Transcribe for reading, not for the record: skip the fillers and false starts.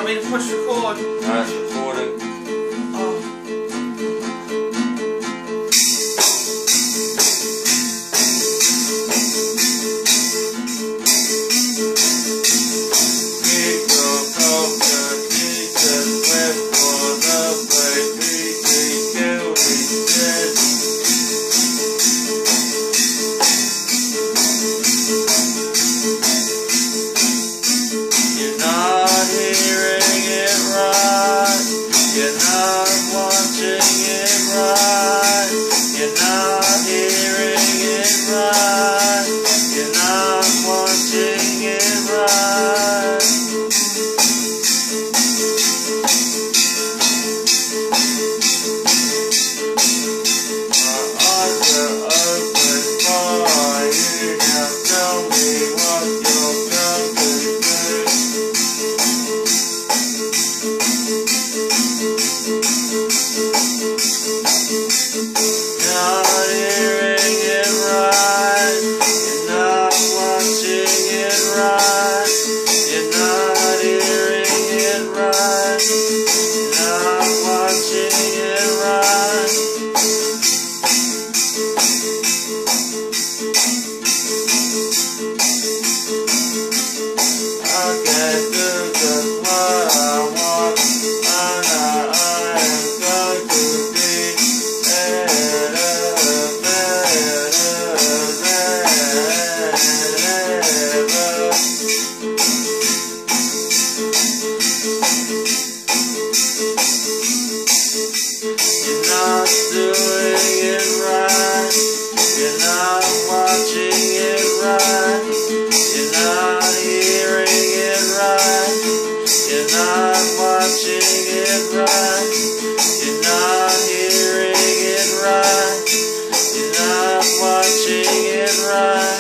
want me to push record? No, it's recording. Oh. Keep your culture, Jesus wept for the baby, killed his dead. You're not hearing it right, you're not watching it right, you're not hearing it right, you're not watching it right. My eyes are open for you, now tell me what you're going to do. You're not hearing it right, you're not watching it right, you're not hearing it right, you're not watching it right. I can't do just what I want, and I am going to be better than ever. You're not doing it right, you're not watching it right, you're not hearing it right, you're not watching it right, you're not hearing it right, you're not watching it right.